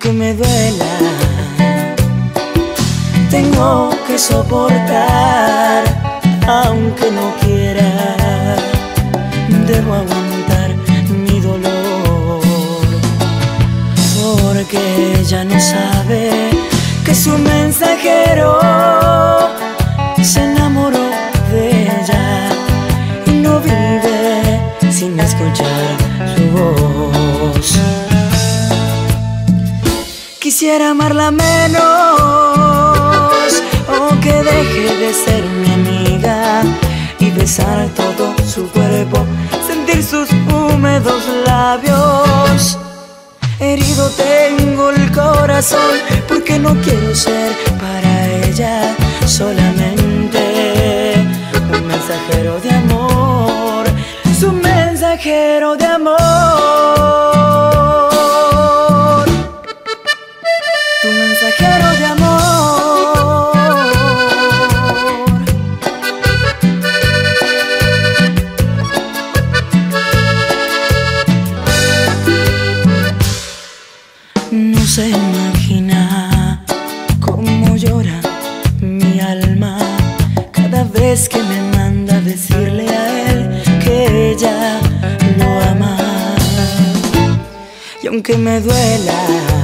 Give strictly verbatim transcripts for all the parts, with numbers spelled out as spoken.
aunque me duela, tengo que soportar, aunque no quiera, debo aguantar mi dolor, porque ella no sabe que su mensajero se enamoró de ella y no vive sin escuchar su voz. Quisiera amarla menos, o que deje de ser mi amiga y besar todo su cuerpo, sentir sus húmedos labios. Herido tengo el corazón porque no quiero ser para ella solamente un mensajero de amor, su mensajero de amor, tu mensajero de amor. No se imagina cómo llora mi alma cada vez que me manda a decirle a él que ella lo ama. Y aunque me duela,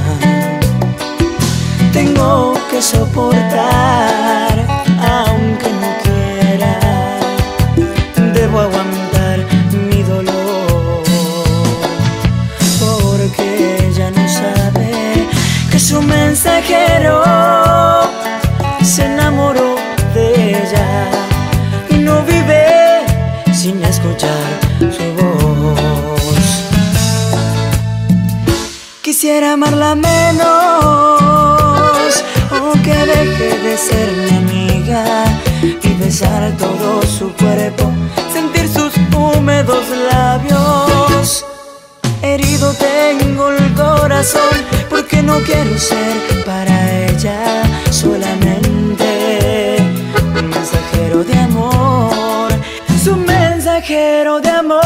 tengo que soportar, aunque no quiera, debo aguantar mi dolor, porque ella no sabe que su mensajero se enamoró de ella y no vive sin escuchar su voz. Quisiera amarla menos, o que deje de ser mi amiga y besar todo su cuerpo, sentir sus húmedos labios. Herido tengo el corazón porque no quiero ser para ella solamente un mensajero de amor, su mensajero de amor.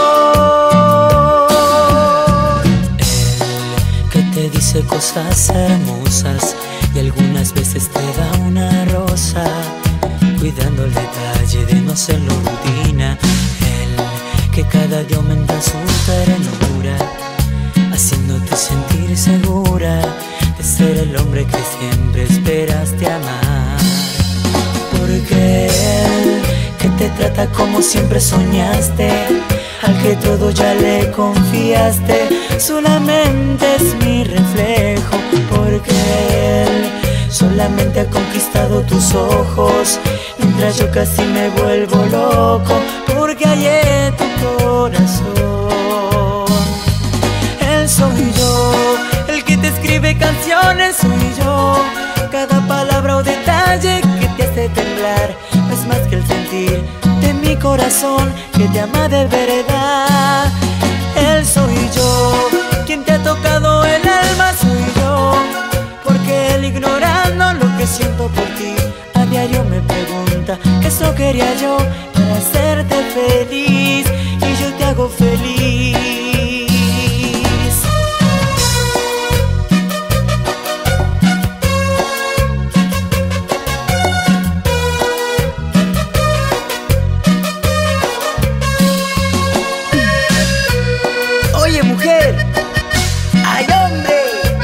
Él que te dice cosas hermosas y algunas veces te da una rosa, cuidando el detalle de no serlo rutina. Él que cada día aumenta su ternura, haciéndote sentir segura de ser el hombre que siempre esperaste amar. Porque él que te trata como siempre soñaste, al que todo ya le confiaste, solamente es mi reflejo. Porque él solamente ha conquistado tus ojos, mientras yo casi me vuelvo loco, porque hay en tu corazón. Él soy yo, el que te escribe canciones soy yo, cada palabra o detalle que te hace temblar no es más que el sentir de mi corazón que te ama de verdad. Él soy yo, quien te ha tocado el alma soy yo, porque él ignorando lo que siento por ti, a diario me pregunta que eso quería yo para hacerte feliz, y yo te hago feliz. Oye mujer, ay hombre,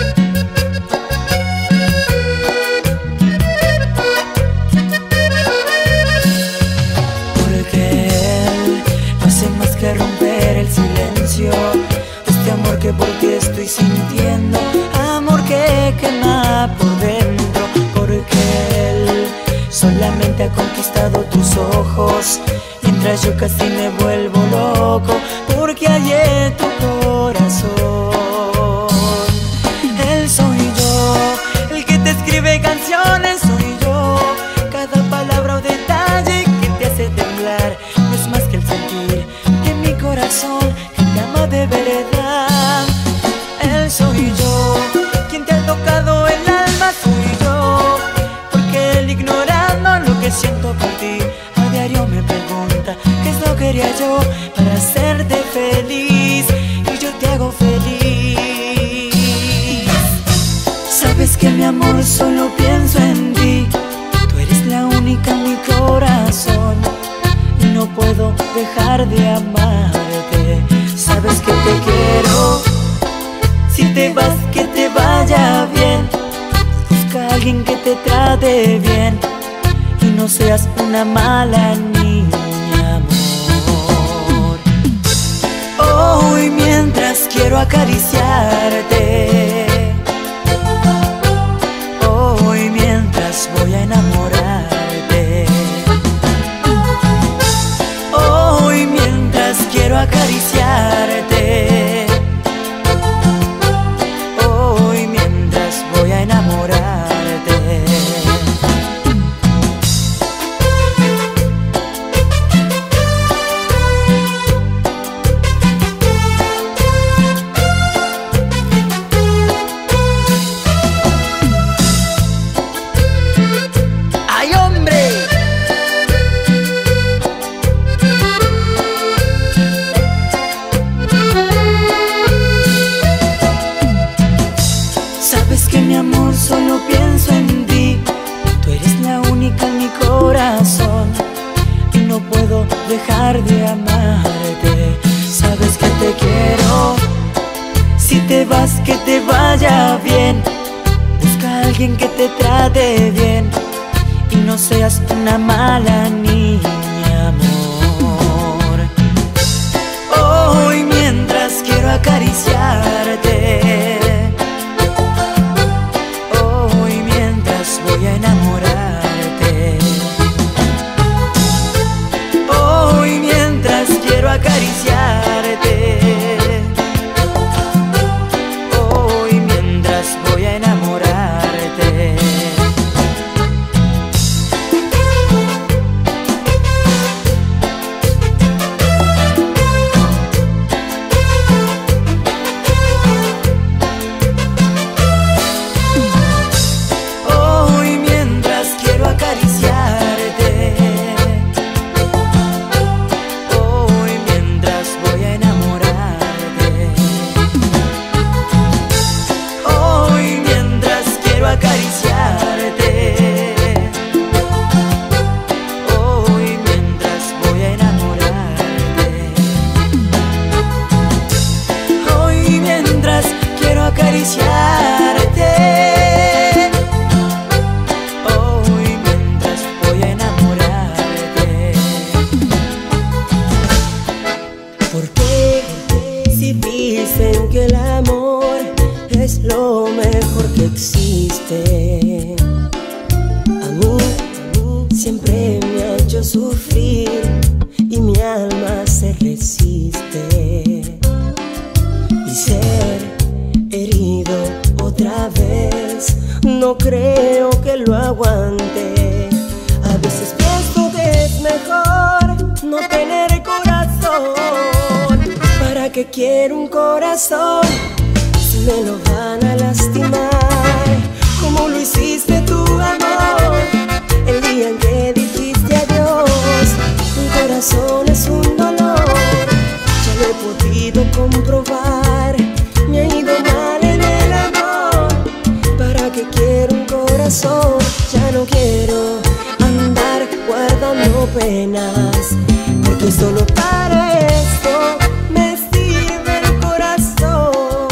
porque él no hace más que romper el silencio de este amor que por ti estoy sintiendo, amor que quema por dentro, porque él solamente ha conquistado tus ojos, mientras yo casi me vuelvo loco, porque hay en tu corazón. Él soy yo, el que te escribe canciones soy yo, cada palabra o detalle que te hace temblar no es más que el sentir de mi corazón que te ama de verdad. Él soy yo, quien te ha tocado el alma soy yo, porque él ignorando lo que siento por ti, a diario me pregunta qué es lo que quería yo para hacerte alguien que te trate bien y no seas una mala niña, amor. Hoy mientras quiero acariciarte, hoy mientras voy a enamorarte, hoy mientras quiero acariciarte, hoy mientras voy a enamorarte. Sabes que mi amor solo pienso en ti, tú eres la única en mi corazón y no puedo dejar de amarte. Sabes que te quiero, si te vas que te vaya bien, busca a alguien que te trate bien y no seas una mala niña, amor. Hoy mientras quiero acariciarte, voy a enamorarte, hoy mientras quiero acariciarte, hoy mientras voy a enamorarte. Acariciarte, hoy mientras voy a enamorarte. ¿Por qué? Si dicen que el amor es lo mejor que existe, a mí siempre me ha hecho sufrir y mi alma se resiste. Y ser herido otra vez, no creo que lo aguante. A veces pienso que es mejor no tener corazón. ¿Para qué quiero un corazón si me lo van a lastimar? Como lo hiciste tú, amor, el día en que dijiste adiós. Un corazón es un dolor, ya lo he podido comprobar. Me ha ido mal en el amor, ¿para qué quiero un corazón? Ya no quiero andar guardando penas, porque solo para esto me sirve el corazón.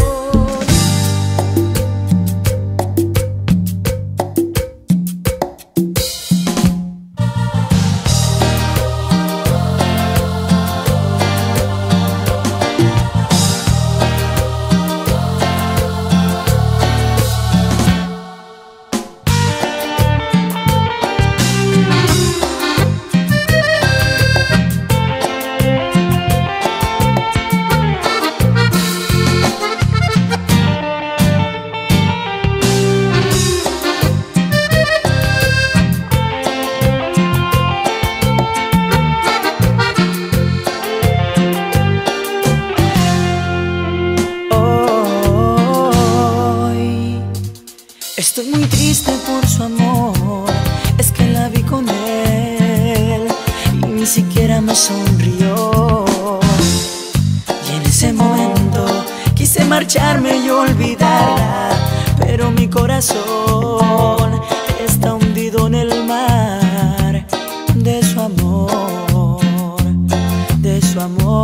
Estoy muy triste por su amor, es que la vi con él y ni siquiera me sonrió. Y en ese momento quise marcharme y olvidarla, pero mi corazón está hundido en el mar de su amor, de su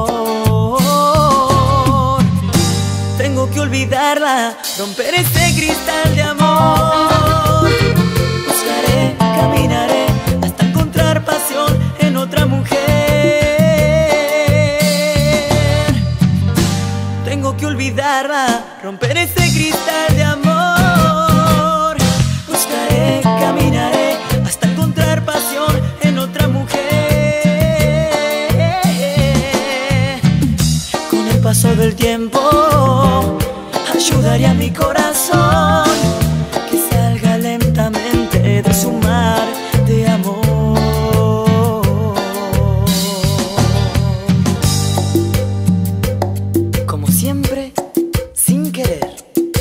amor. Tengo que olvidarla, romper ese cristal de amor. caminaré hasta encontrar pasión en otra mujer. Tengo que olvidarla, romper ese cristal de amor. Buscaré, caminaré hasta encontrar pasión en otra mujer. Con el paso del tiempo ayudaré a mi corazón que salga lentamente de su mar de amor. Como siempre, sin querer.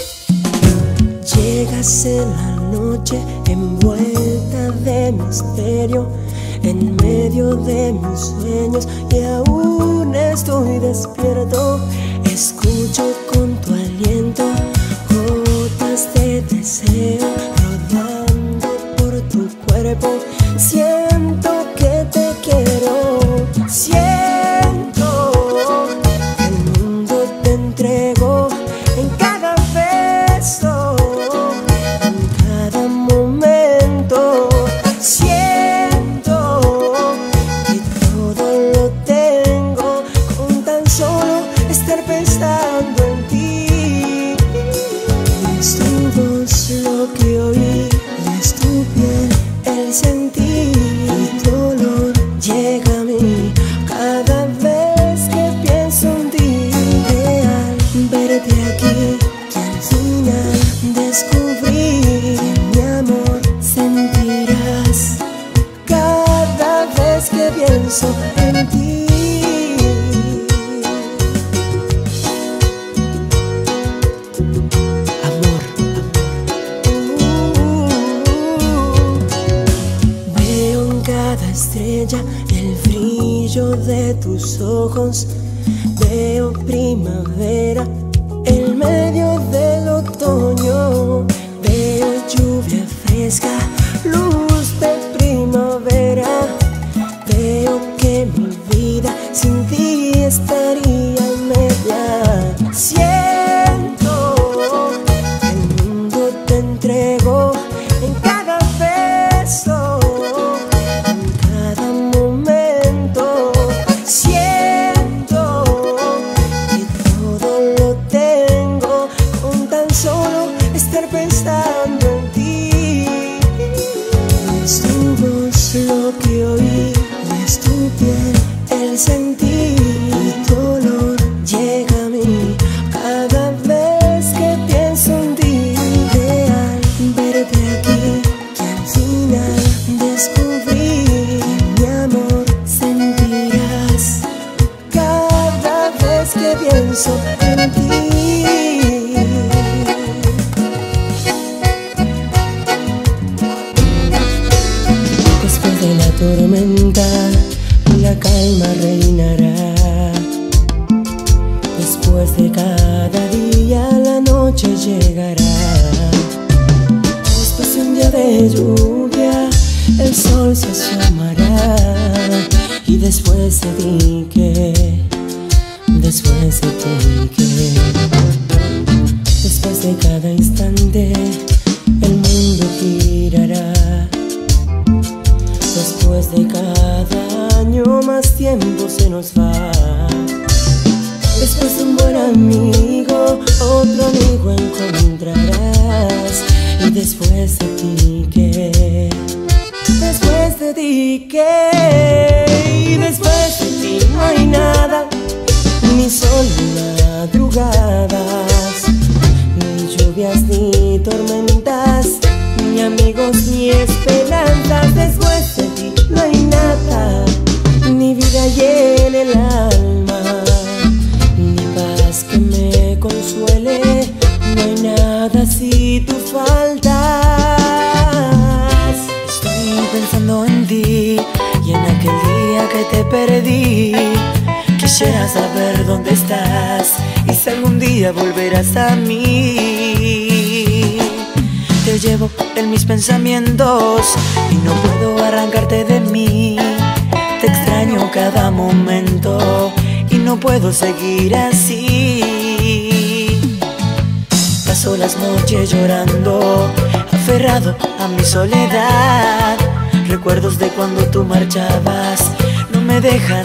Llegas en la noche envuelta de misterio, en medio de mis sueños y aún estoy despierto. Escucho con tu aliento gotas de deseo rodando por tu cuerpo. Siento que te quiero, siento que el mundo te entrego en cada beso, en cada momento. Siento que todo lo tengo con tan solo estar pensando en ti. Es tu voz lo que oí, y es tu piel el sentir, y tu olor llega a mí cada vez que pienso en ti. Que al verte aquí, que al final descubrí que mi amor sentirás cada vez que pienso en ti. Estrella, el brillo de tus ojos. Veo primavera en medio del otoño. Veo lluvia fresca, luz de primavera. Veo que mi vida sin ti estaría media. Siento que el mundo te entrego en cada beso, pensando en ti. Es tu voz lo que oí, y es tu piel el sentir, y tu olor llega a mí cada vez que pienso en ti. Que al verte aquí, que al final descubrí que mi amor sentirás cada vez que pienso en ti. De la tormenta, la calma reinará. Después de cada día, la noche llegará. Después de un día de lluvia, el sol se asomará. Y después de ti, ¿qué? Después de ti, ¿qué? Después de cada instante, el mundo girará. Después de cada año, más tiempo se nos va. Después de un buen amigo, otro amigo encontrarás. Y después de ti, ¿qué? Después de ti, ¿qué? Y después de ti no hay nada, ni sol ni madrugadas, ni lluvias ni tormentas, ni amigos ni esperanzas. Después de ti no hay nada, ni vida llena el alma, ni paz que me consuele. No hay nada si tú faltas. Estoy pensando en ti y en aquel día que te perdí. Quisiera saber dónde estás y si algún día volverás a mí. Te llevo en mis pensamientos y no puedo arrancarte de mí. Te extraño cada momento y no puedo seguir así. Paso las noches llorando, aferrado a mi soledad. Recuerdos de cuando tú marchabas no me dejan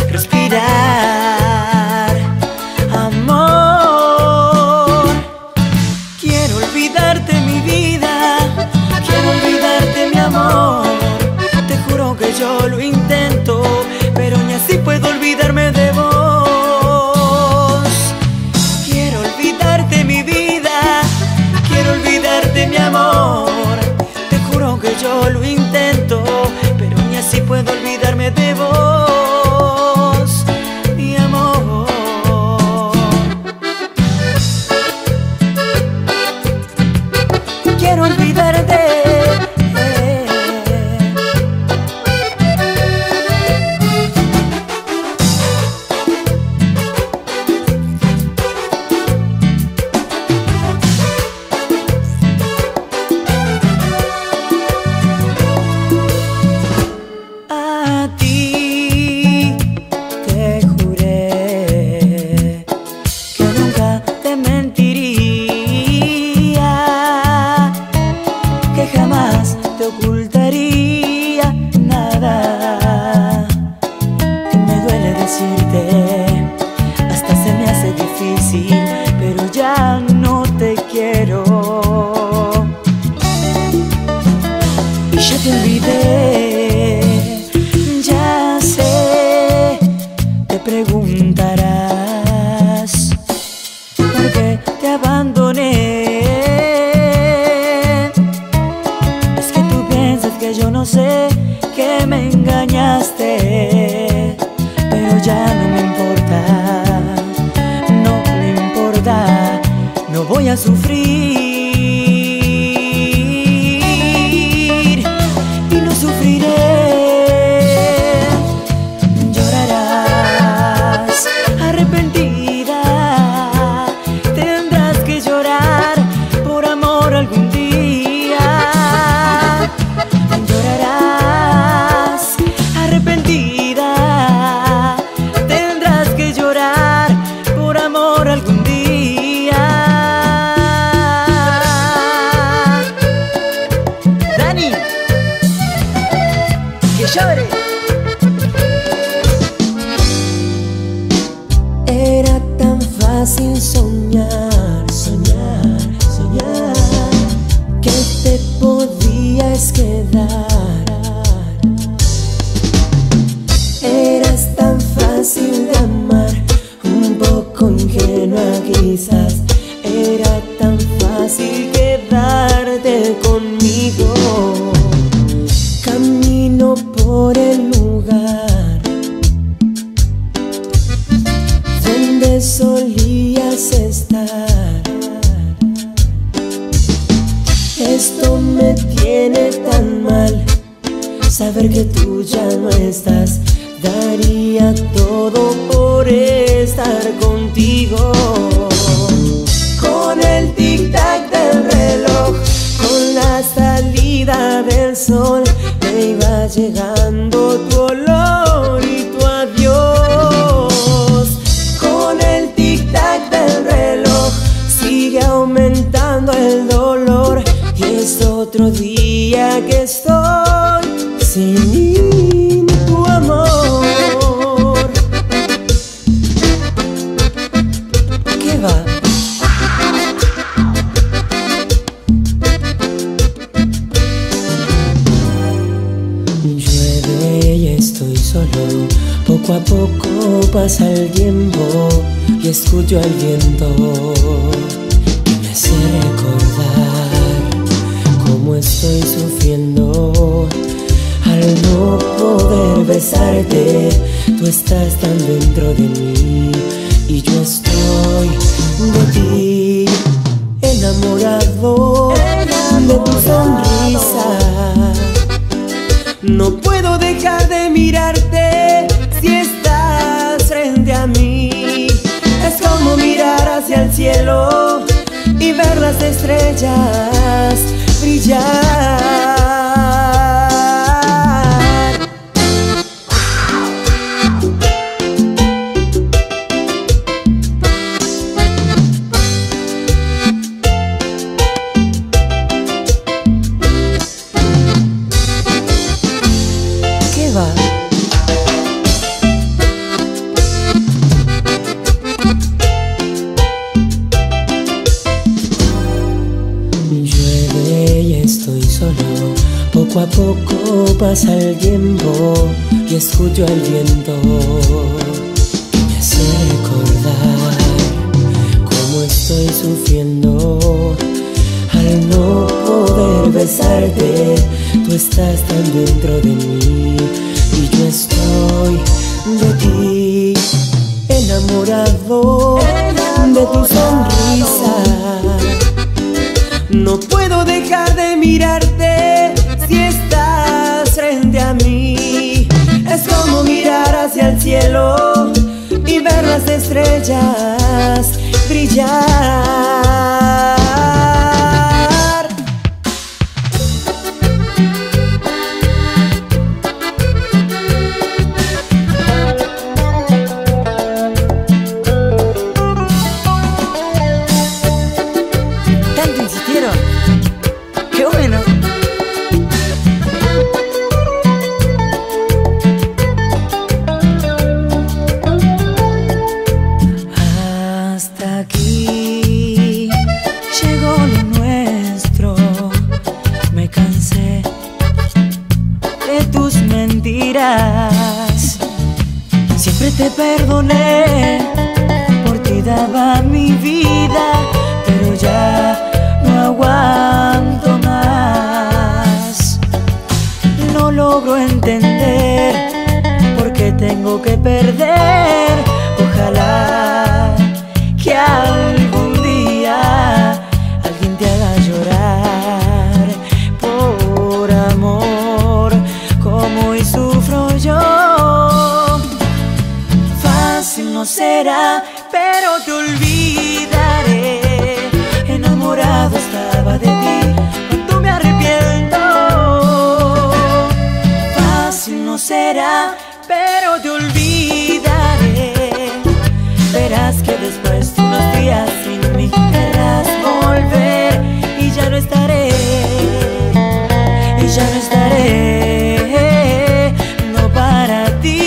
respirar. Amor, quiero olvidarte mi vida, quiero olvidarte mi amor. Te juro que yo lo intento, pero ni así puedo olvidarme de vos. Quiero olvidarte mi vida, quiero olvidarte mi amor. Te juro que yo lo intento, pero ni así puedo olvidarme de vos, mi amor. Quiero olvidarte. A ti te juré que nunca te mentiría, que jamás te ocultaría nada. Que me duele decirte, hasta se me hace difícil, pero ya no te quiero. Y ya te olvidé, ya sé, te preguntarás por qué te abandoné. Es que tú piensas que yo no sé, que me engañaste, pero ya no me importa, no me importa, no voy a sufrir. Y no sufriré. Llorarás arrepentida, tendrás que llorar por amor algún día. Llorarás arrepentida, tendrás que llorar por amor algún día. Dani, que llore. Era tan fácil soñar, soñar, soñar, que te podías quedar. Eras tan fácil de amar, un poco ingenua quizás. Era tan fácil quedarte conmigo. Camino por el lugar donde solías estar. Esto me tiene tan mal, saber que tú ya no estás. Daría todo por estar contigo. Con el tic-tac del reloj, con la salida del sol, me iba llegando tu olor y tu adiós. Con el tic-tac del reloj sigue aumentando el dolor, y es otro día que estoy sin tu amor. ¿Qué va? Llueve y estoy solo, poco a poco pasa el tiempo y escucho al viento que me hace recordar cómo estoy sufriendo al no poder besarte. Tú estás tan dentro de mí y yo estoy de ti, enamorado, enamorado de tu sonrisa. No puedo dejar de mirarte si estás frente a mí. Es como mirar hacia el cielo y ver las estrellas brillar. Poco a poco pasa el tiempo y escucho el viento que me hace recordar cómo estoy sufriendo al no poder besarte. Tú estás tan dentro de mí y yo estoy de ti, enamorado de tu sonrisa. No puedo dejar de mirarte si estás frente a mí. Es como mirar hacia el cielo y ver las estrellas brillar. Tanto insistieron. ¡Qué bueno! Hasta aquí llegó lo nuestro. Me cansé de tus mentiras. Siempre te perdoné, por ti daba mi vida, pero ya no aguanto más. No logro entender por qué tengo que perder. Ojalá que algún día alguien te haga llorar por amor, como hoy sufro yo. Fácil no será, pero te olvidaré. Enamorado estaba de ti, cuánto me arrepiento. Fácil no será, pero te olvidaré. Verás que después de unos días sin mí querrás volver y ya no estaré, y ya no estaré, no para ti.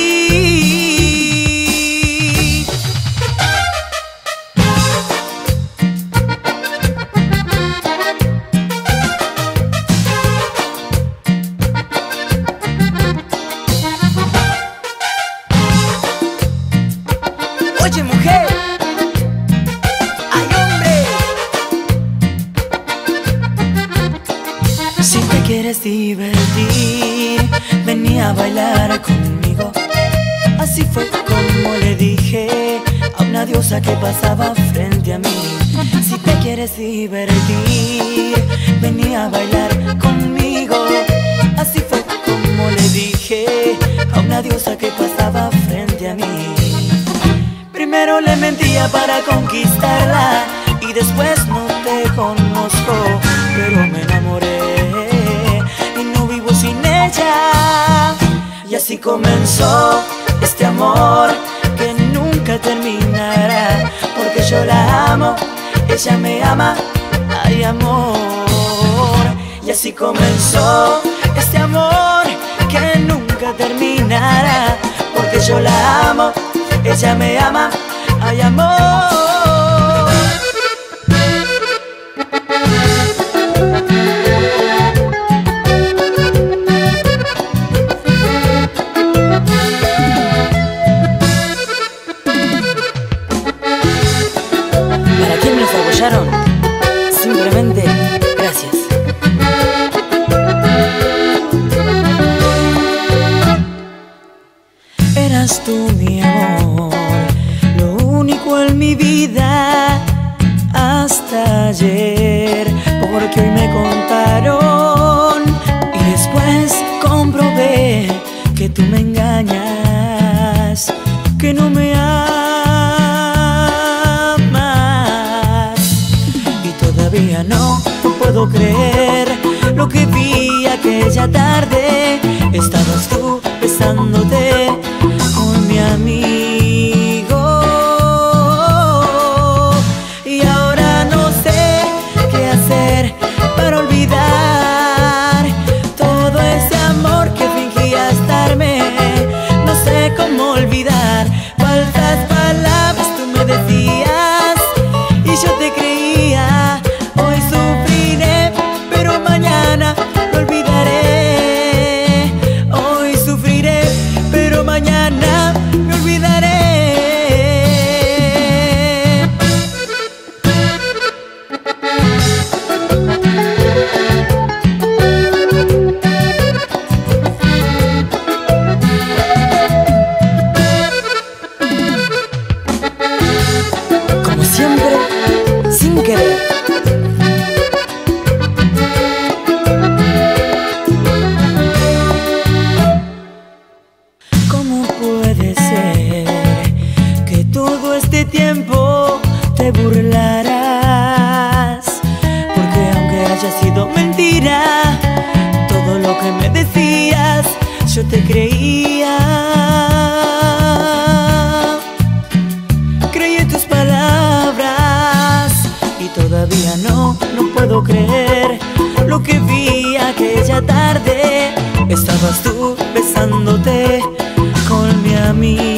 Oye, mujer, ay, hombre, si te quieres divertir, venía a bailar conmigo. Así fue como le dije a una diosa que pasaba frente a mí. Si te quieres divertir, venía a bailar conmigo. Así fue como le dije a una diosa que pasaba frente a mí. Primero le mentía para conquistarla y después no te conozco, pero me enamoré y no vivo sin ella. Y así comenzó este amor que nunca terminará, porque yo la amo, ella me ama, ay amor. Y así comenzó este amor que nunca terminará, porque yo la amo, ella me ama, ay amor. Para quienes nos apoyaron, simplemente gracias. Eras tú mi amor, lo único en mi vida hasta ayer, porque hoy me contaron y después comprobé que tú me engañas, que no me amas. Y todavía no puedo creer lo que vi aquella tarde. Estabas tú besándote con mi amigo y ahora no sé qué hacer para olvidar todo ese amor que fingías darme. No sé cómo olvidar falsas palabras tú me decías y yo te creía. Hoy sufriré, pero mañana lo olvidaré. mentira. Todo lo que me decías yo te creía. Creí en tus palabras y todavía no, no puedo creer lo que vi aquella tarde. Estabas tú besándote con mi amiga.